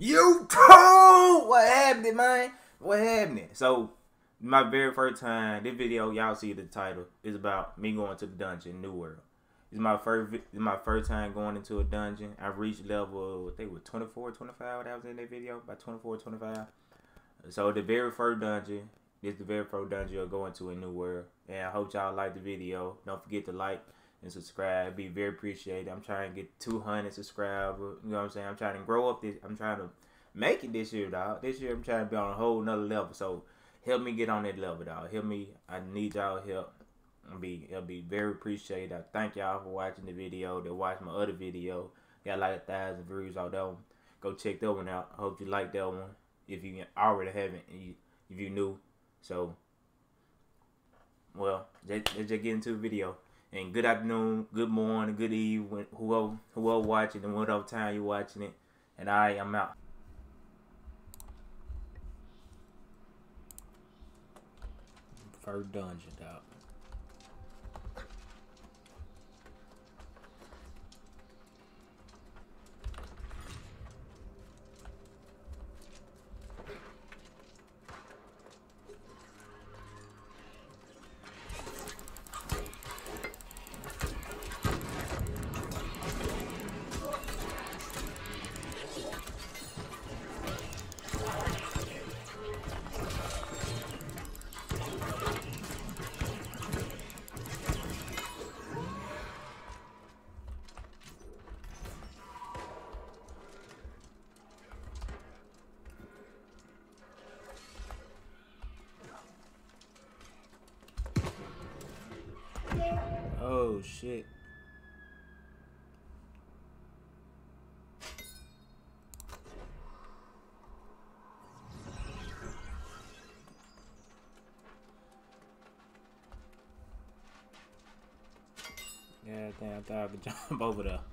YouTube! What happened, man? What happened? So, my very first time, this video, y'all see the title, is about me going to the dungeon, New World. It's my first time going into a dungeon. I reached level, I think it was 24, 25, that was in that video, about 24, 25. So, the very first dungeon, this is the very first dungeon you'll go into in New World. And I hope y'all like the video. Don't forget to like and subscribe. Be very appreciated. I'm trying to get 200 subscribers. You know what I'm saying? I'm trying to grow up this. I'm trying to make it this year, dog. This year I'm trying to be on a whole nother level. So help me get on that level, dog. Help me. I need y'all help. It'll be very appreciated. I thank y'all for watching the video. That watched my other video. Got like 1,000 views on that one. Go check that one out. I hope you like that one. If you already haven't, if you new. So, well, let's just get into the video. And good afternoon, good morning, good evening, whoever watching and whatever time you're watching it. And I am out. First dungeon, dog. Oh shit. Yeah, damn, I thought I could jump over there.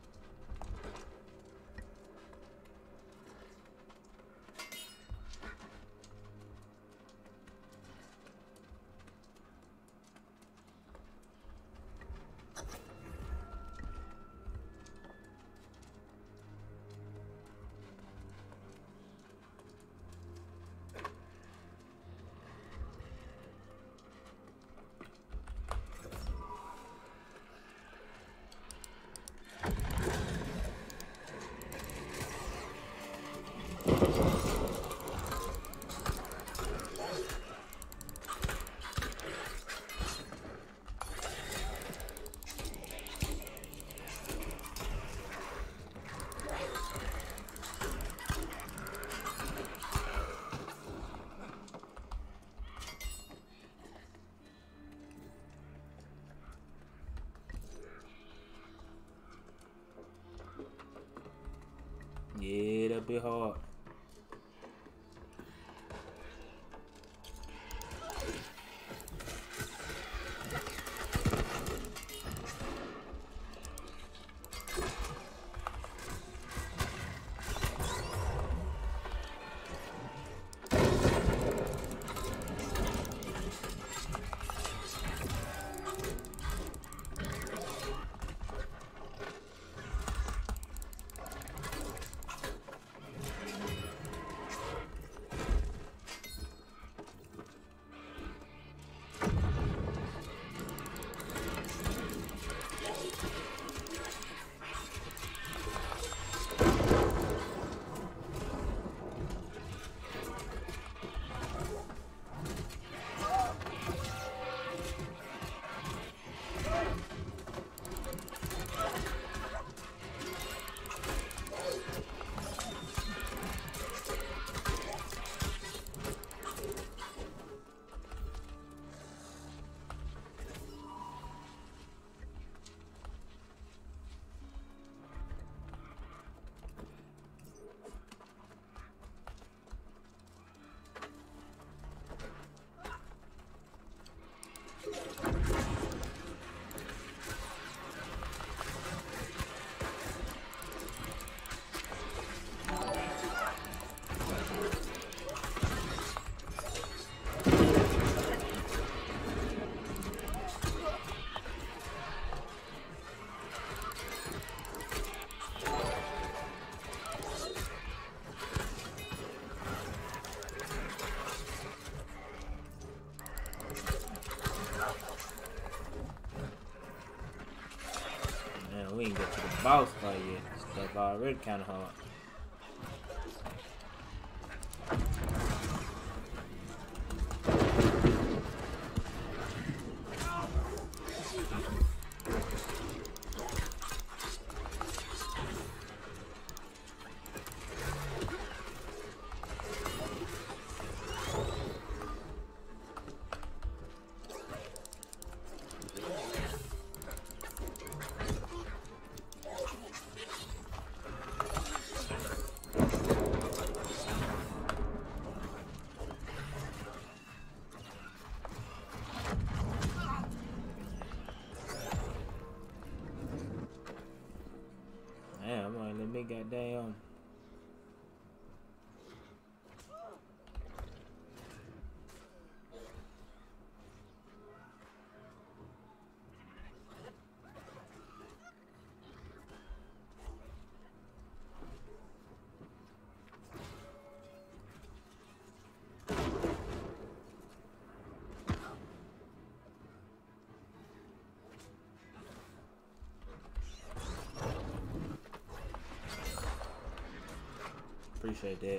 Yeah, that'd be hard. boss fight yet. Stuff already kind of hard. Damn, I'm like, let me goddamn. Appreciate that.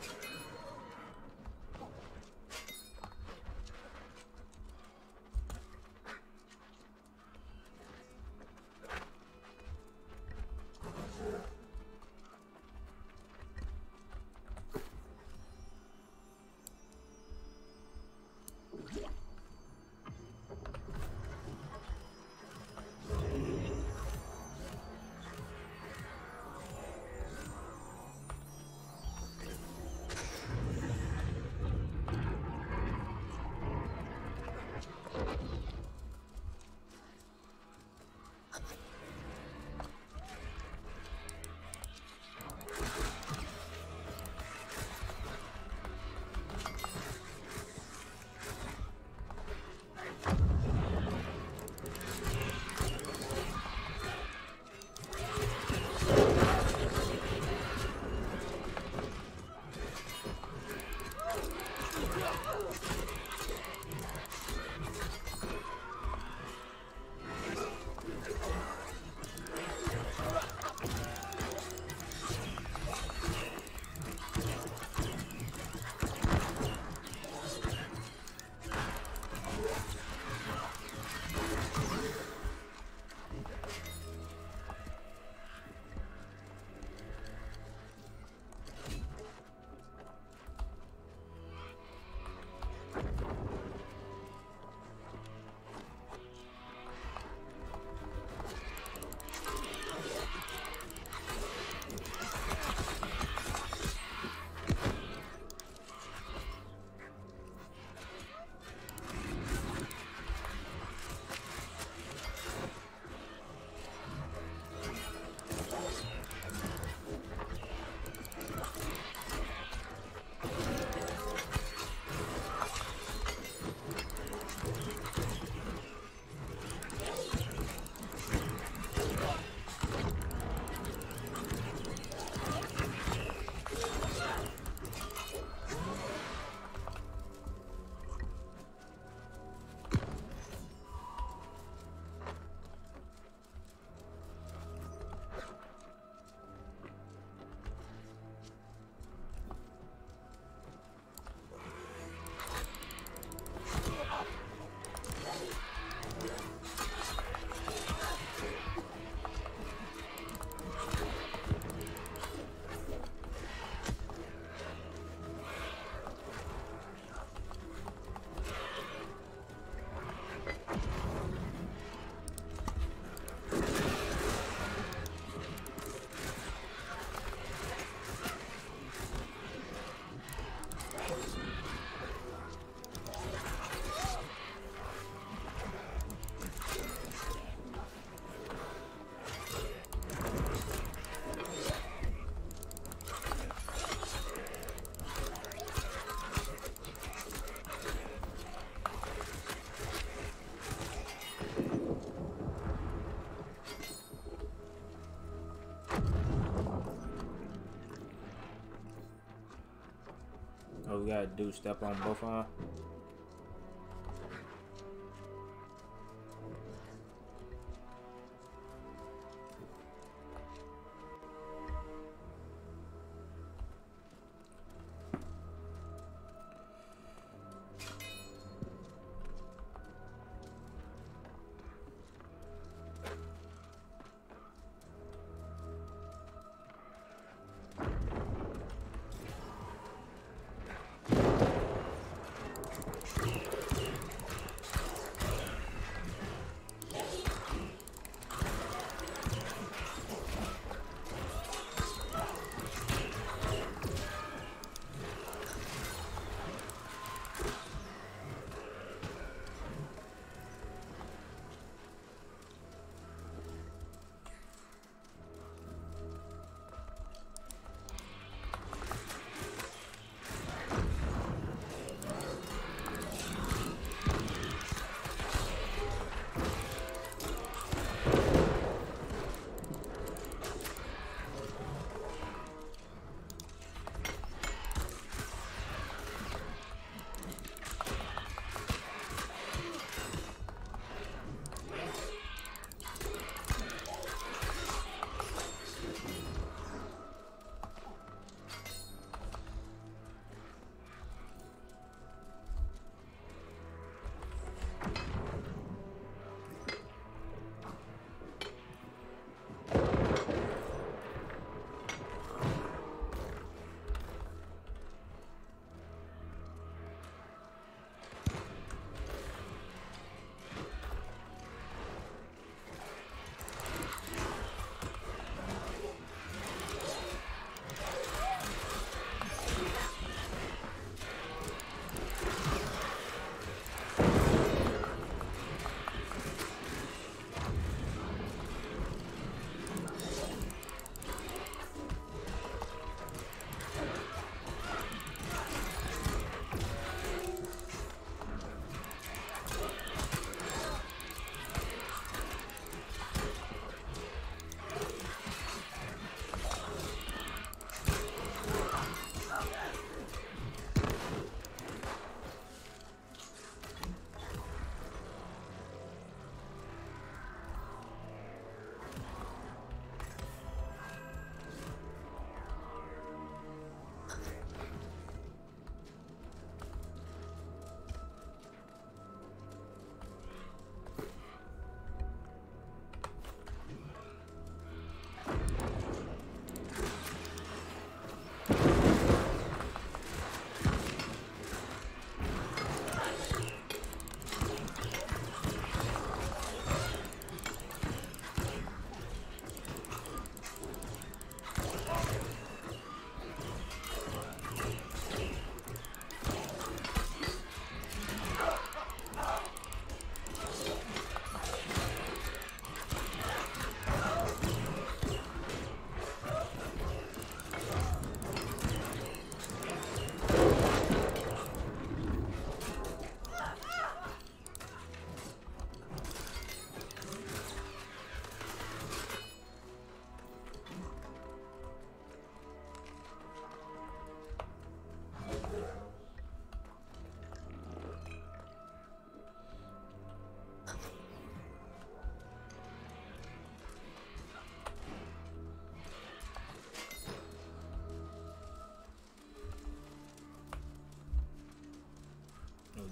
Oh, we gotta do step on both of them.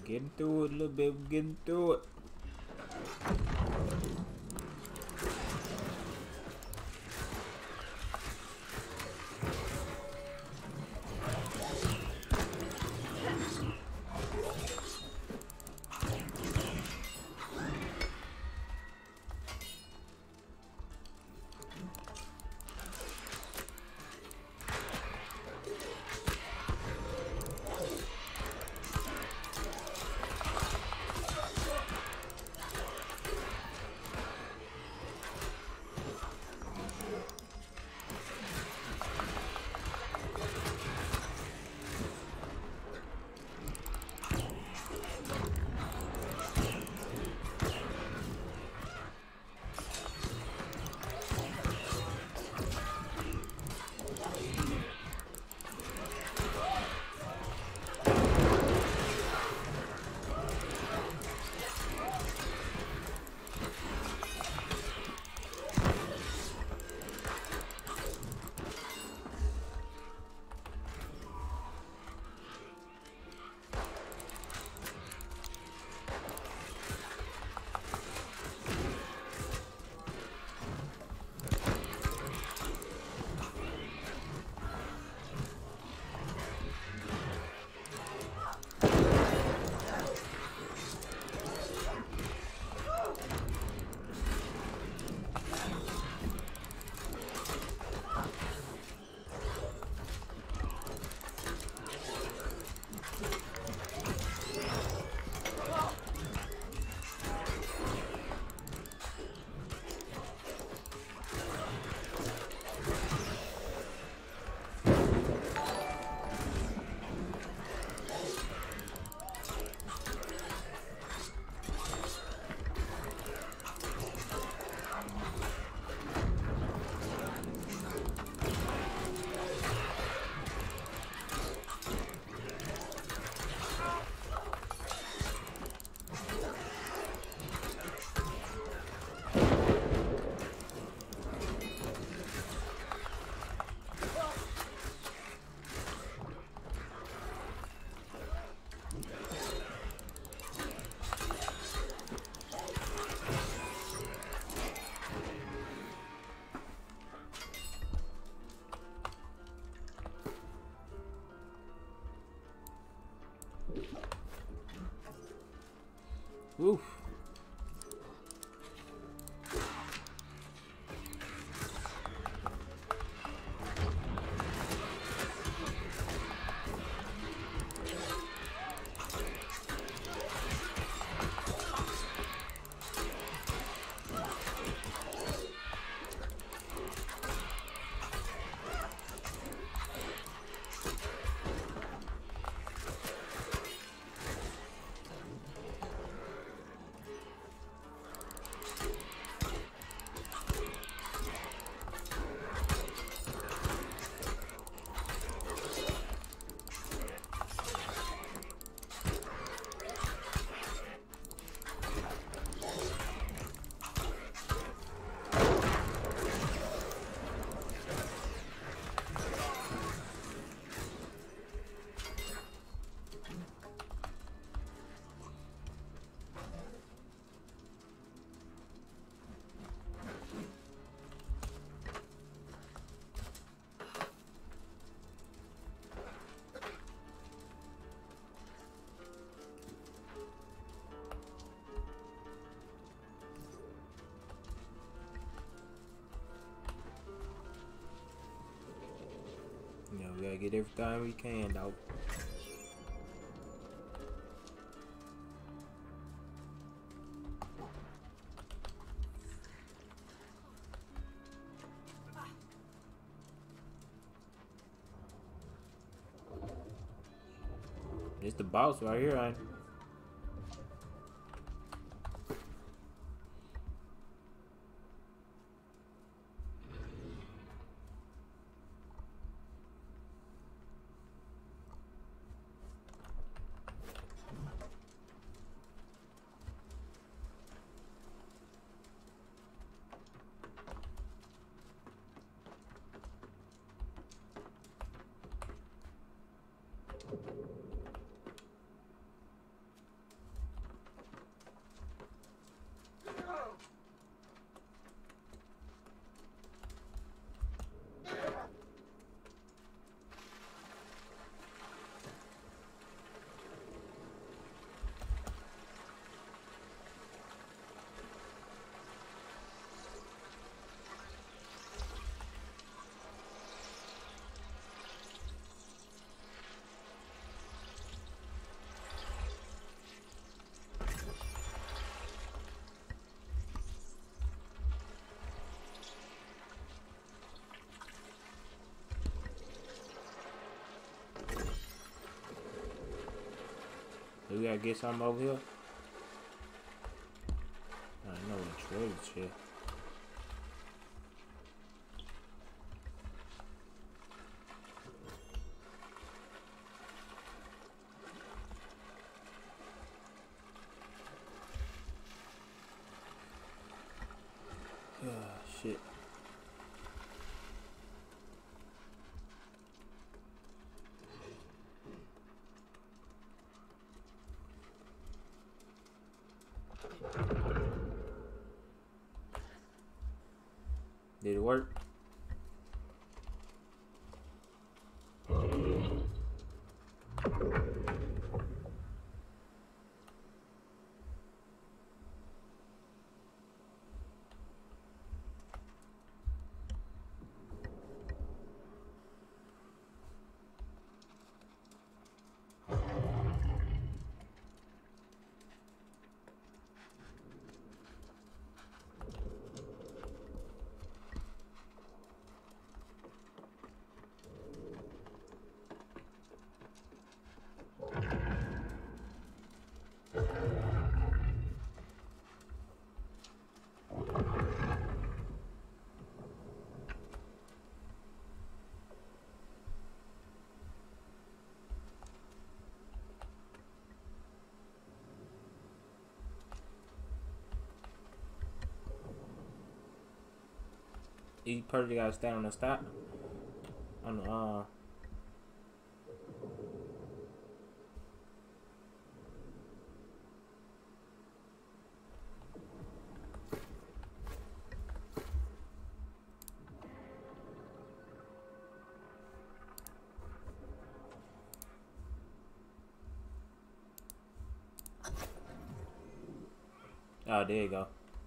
Getting through it a little bit. We're getting through it. Oof. You know, we gotta get everything we can, dog. It's the boss right here, ain't it? Do we gotta get something over here? I know the treasure chest. Shit. Did it work? You perfectly gotta stand on the stop. On the oh, there you go.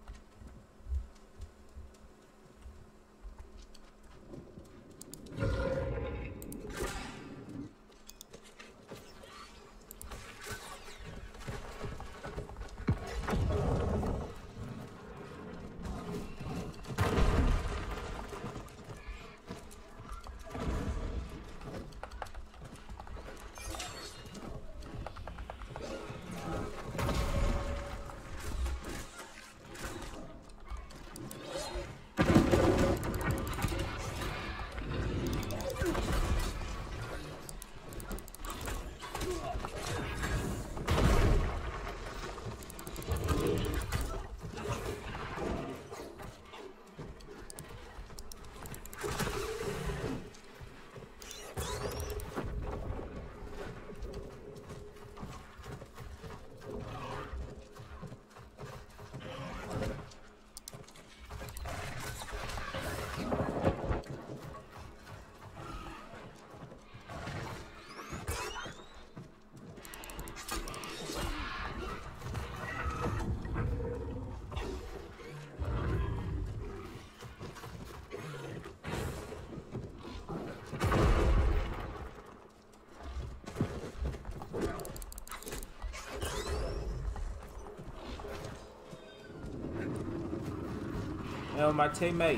Oh, my teammate.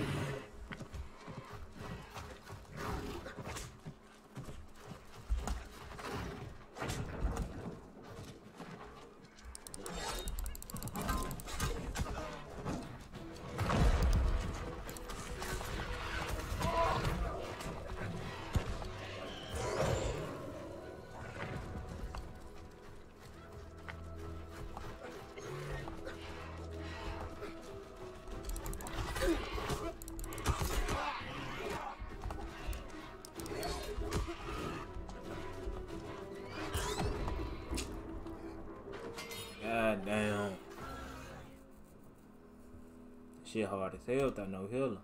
God damn. Shit hard as hell without no healer.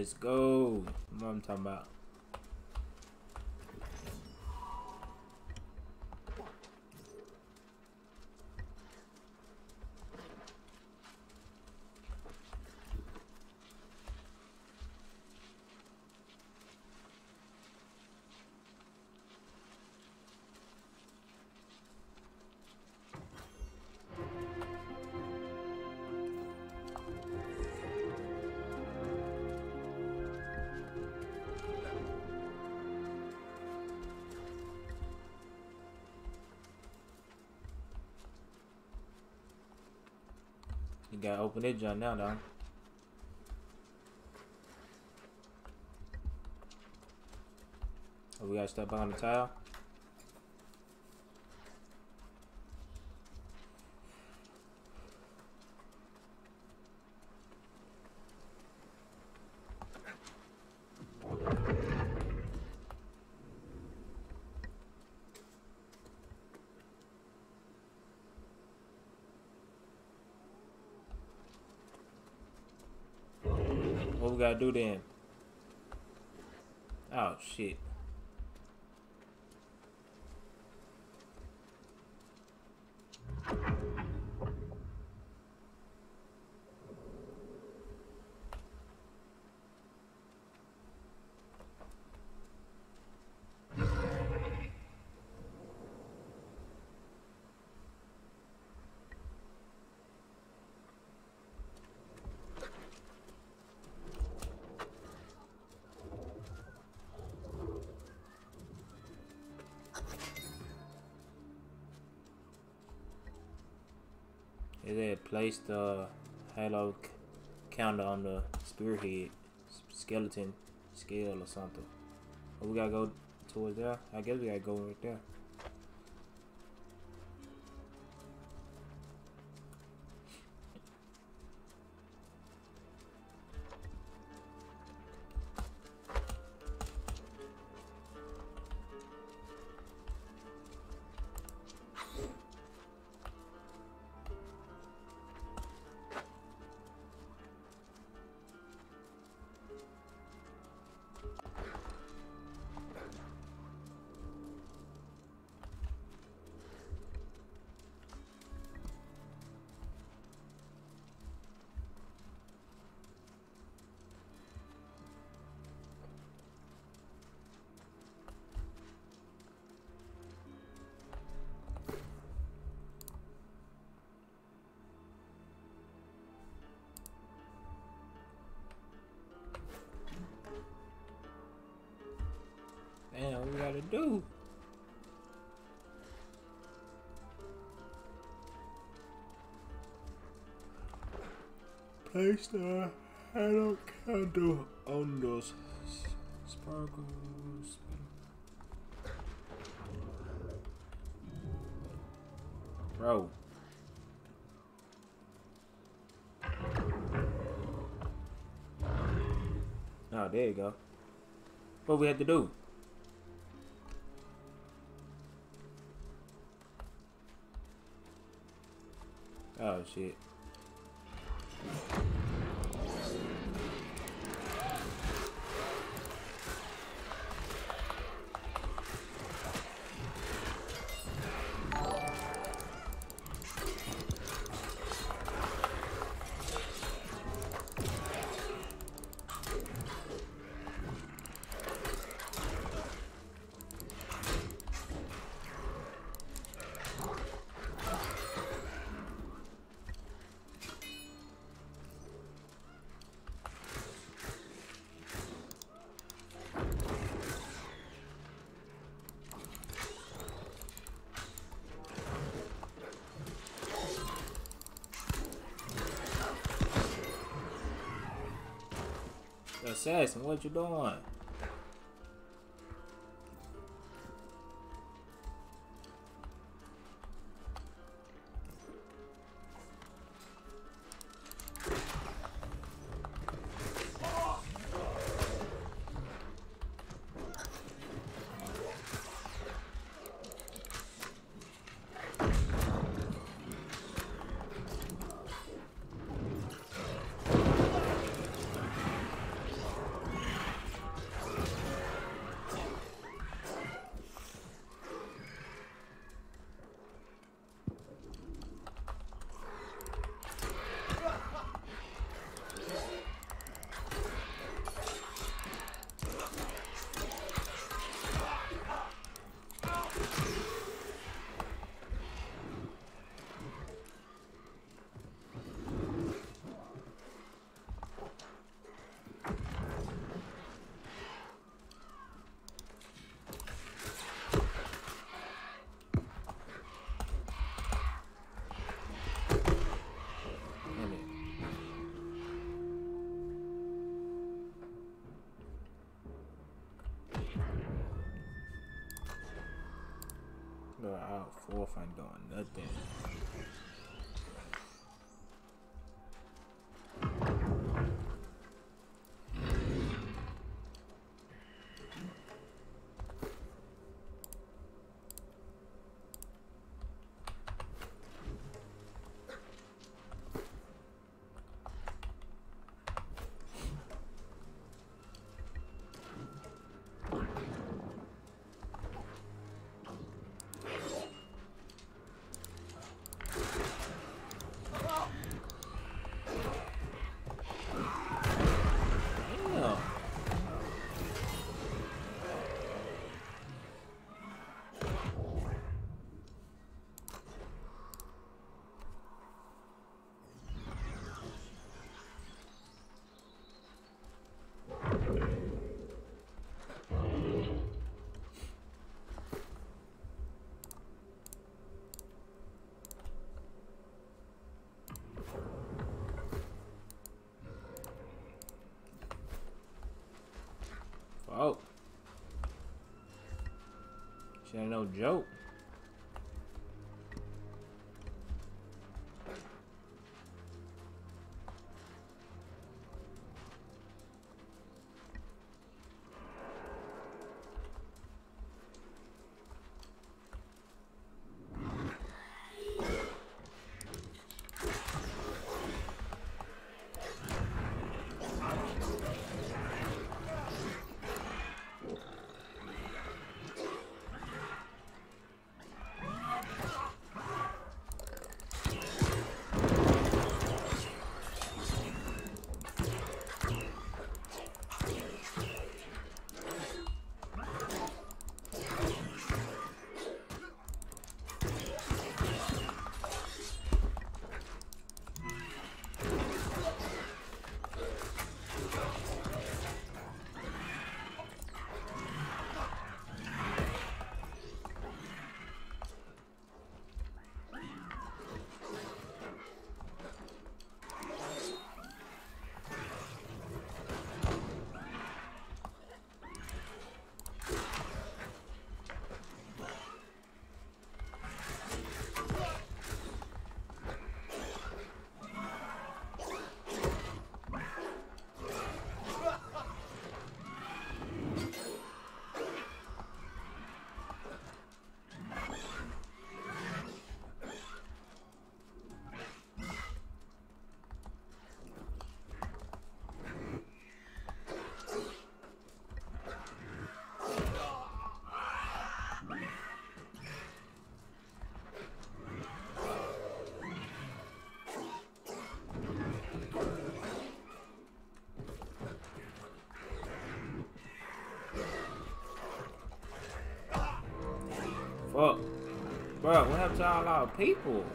Let's go. What I'm talking about. You gotta open that junk now, though. Oh, we gotta step behind the tile. What we gotta do then? Oh shit. They had placed the halo counter on the spearhead skeleton scale or something. But we gotta go towards there. I guess we gotta go right there. Damn, what we gotta do? Place the halo candle on those sparkles. Bro. Oh, there you go. What we had to do? Oh shit. Assassin, what you doing? wolf ain't doing nothing. Oh, she ain't no joke. Fuck. Bro, what happened to all our people?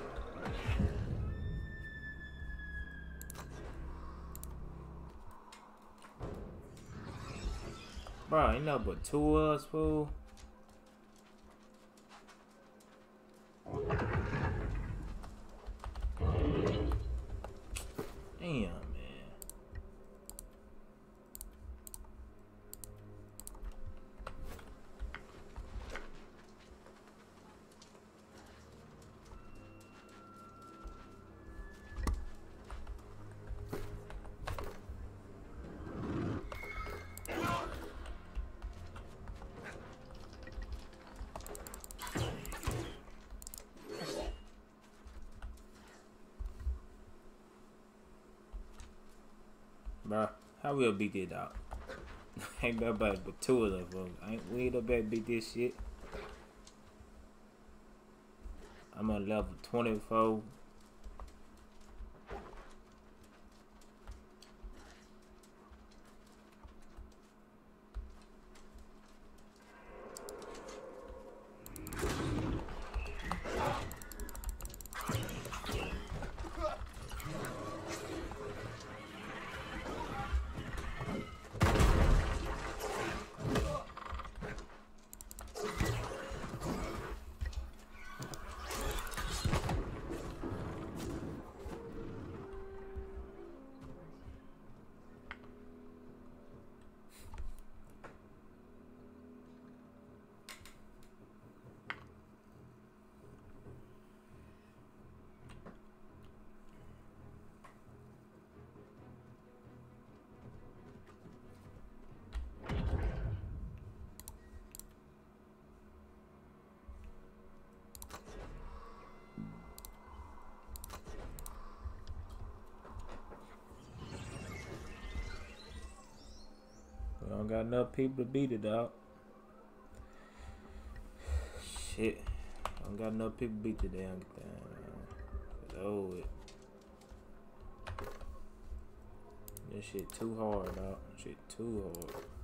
Bro, ain't nothing but two of us, fool. Damn. Bro, how we'll beat it out? Ain't nobody but two of them. We ain't nobody beat this shit. I'm on level 24. We don't got enough people to beat it, dog. Shit. Don't got enough people to beat the damn thing, man. Oh, it. This shit too hard, dog. Shit too hard.